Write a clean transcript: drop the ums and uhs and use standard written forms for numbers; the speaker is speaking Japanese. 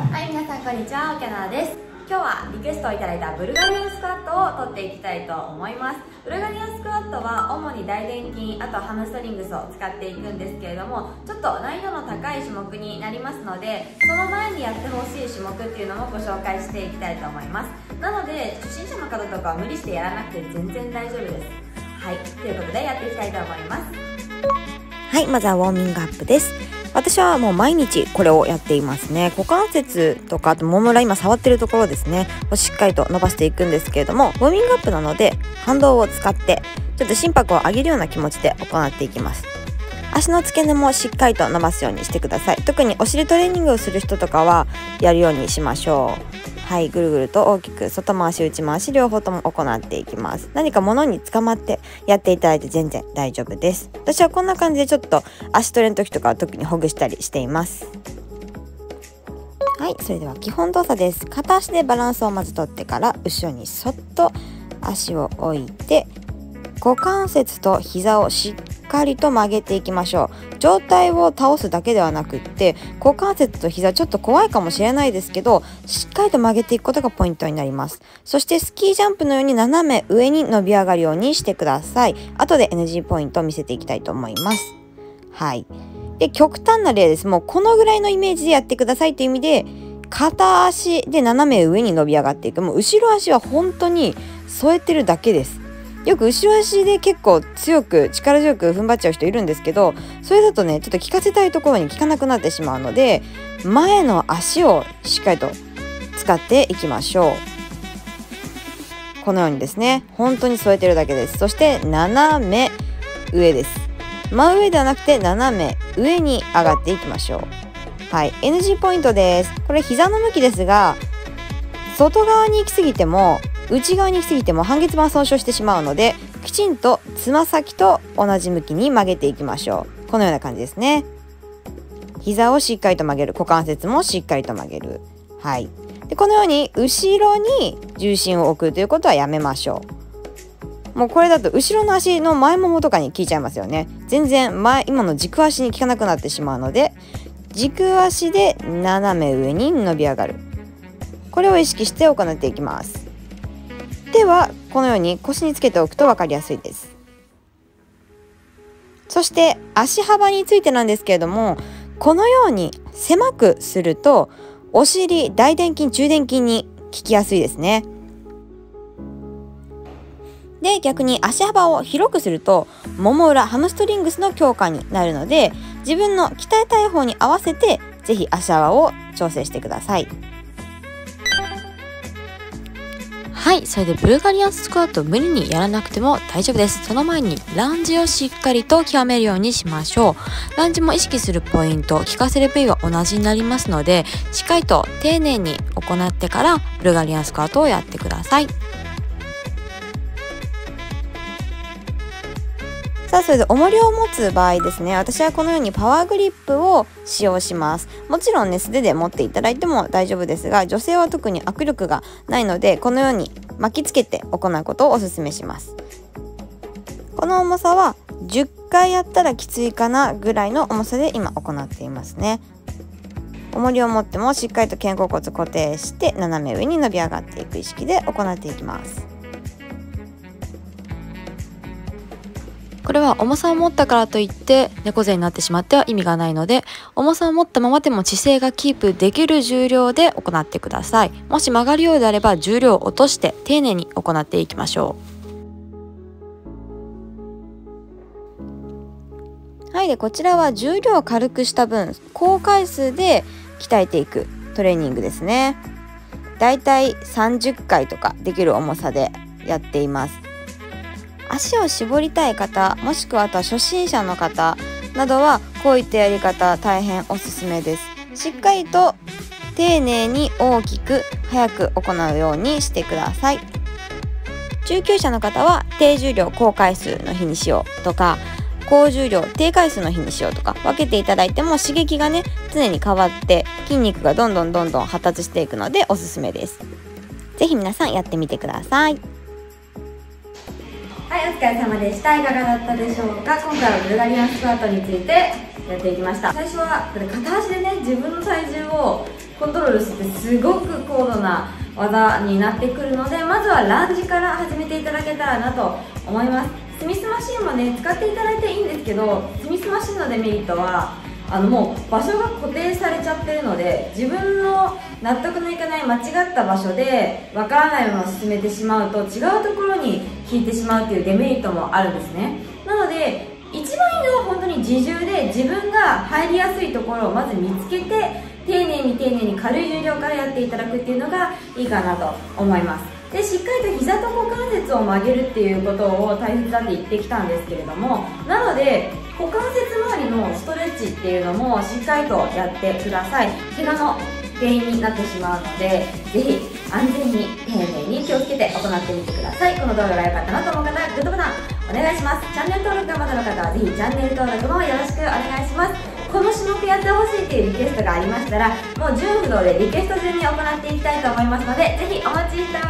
はい、皆さんこんにちは、オケナです。今日はリクエストをいただいたブルガリアンスクワットを取っていきたいと思います。ブルガリアンスクワットは主に大臀筋、あとハムストリングスを使っていくんですけれども、ちょっと難易度の高い種目になりますので、その前にやってほしい種目っていうのもご紹介していきたいと思います。なので初心者の方とかは無理してやらなくて全然大丈夫です。はい、ということでやっていきたいと思います。 はい、まずはウォーミングアップです。私はもう毎日これをやっていますね。股関節とかあともも裏、今触ってるところですねをしっかりと伸ばしていくんですけれども、ウォーミングアップなので反動を使ってちょっと心拍を上げるような気持ちで行っていきます。足の付け根もしっかりと伸ばすようにしてください。特にお尻トレーニングをする人とかはやるようにしましょう。はい、ぐるぐると大きく外回し内回し両方とも行っていきます。何か物に捕まってやっていただいて全然大丈夫です。私はこんな感じでちょっと足トレの時とかは特にほぐしたりしています。はい、それでは基本動作です。片足でバランスをまず取ってから後ろにそっと足を置いて股関節と膝をしっかりと曲げていきましょう。上体を倒すだけではなくって股関節と膝ちょっと怖いかもしれないですけど、しっかりと曲げていくことがポイントになります。そしてスキージャンプのように斜め上に伸び上がるようにしてください。後で NG ポイントを見せていきたいと思います。はい。で、極端な例です。もうこのぐらいのイメージでやってくださいという意味で、片足で斜め上に伸び上がっていく。もう後ろ足は本当に添えてるだけです。よく後ろ足で結構力強く踏ん張っちゃう人いるんですけど、それだとねちょっと効かせたいところに効かなくなってしまうので、前の足をしっかりと使っていきましょう。このようにですね、本当に添えてるだけです。そして斜め上です。真上ではなくて斜め上に上がっていきましょう。はい、 NG ポイントです。これ膝の向きですが、外側に行き過ぎても内側に行き過ぎても半月板損傷してしまうので、きちんとつま先と同じ向きに曲げていきましょう。このような感じですね。膝をしっかりと曲げる、股関節もしっかりと曲げる。はい。で、このように後ろに重心を置くということはやめましょう。もうこれだと後ろの足の前ももとかに効いちゃいますよね。全然今の軸足に効かなくなってしまうので、軸足で斜め上に伸び上がる。これを意識して行っていきます。手はこのように腰につけておくと分かりやすいです。そして足幅についてなんですけれども、このように狭くするとお尻、大臀筋、中臀筋に効きやすいですね。で、逆に足幅を広くするともも裏、ハムストリングスの強化になるので、自分の鍛えたい方に合わせてぜひ足幅を調整してください。 はい、それでブルガリアンスクワット無理にやらなくても大丈夫です。その前にランジをしっかりと極めるようにしましょう。ランジも意識するポイント、効かせる部位は同じになりますので、しっかりと丁寧に行ってからブルガリアンスクワットをやってください。 さあ、それで重りを持つ場合ですね、私はこのようにパワーグリップを使用します。もちろんね、素手で持っていただいても大丈夫ですが、女性は特に握力がないので、このように巻きつけて行うことをお勧めします。この重さは10回やったらきついかなぐらいの重さで今行っていますね。重りを持ってもしっかりと肩甲骨固定して斜め上に伸び上がっていく意識で行っていきます。 これは重さを持ったからといって猫背になってしまっては意味がないので、重さを持ったままでも姿勢がキープできる重量で行ってください。もし曲がるようであれば重量を落として丁寧に行っていきましょう。はい、でこちらは重量を軽くした分高回数で鍛えていくトレーニングですね。だいたい30回とかできる重さでやっています。足を絞りたい方、もしくはあとは初心者の方などはこういったやり方大変おすすめです。しっかりと丁寧に大きく早く行うようにしてください。中級者の方は低重量高回数の日にしようとか、高重量低回数の日にしようとか分けていただいても、刺激がね常に変わって筋肉がどんどん発達していくのでおすすめです。ぜひ皆さんやってみてください。 はい、お疲れ様でした。いかがだったでしょうか。今回はブルガリアンスクワットについてやっていきました。最初はこれ片足でね、自分の体重をコントロールしてすごく高度な技になってくるので、まずはランジから始めていただけたらなと思います。スミスマシンもね使っていただいていいんですけど、スミスマシンのデメリットはもう場所が固定されちゃってるので、自分の納得のいかない間違った場所でわからないものを進めてしまうと違うところに引いてしまうっていうデメリットもあるんですね。なので一番いいのは本当に自重で自分が入りやすいところをまず見つけて、丁寧に軽い重量からやっていただくっていうのがいいかなと思います。でしっかりと膝と股関節を曲げるっていうことを大切だって言ってきたんですけれども、なので股関節周りのストレッチっていうのもしっかりとやってください。怪我の原因になってしまうので、ぜひ安全に丁寧に気をつけて行ってみてください。この動画が良かったなと思う方はグッドボタンお願いします。チャンネル登録がまだの方はぜひチャンネル登録もよろしくお願いします。この種目やってほしいっていうリクエストがありましたら、もう順不動でリクエスト順に行っていきたいと思いますので、ぜひお待ちしております。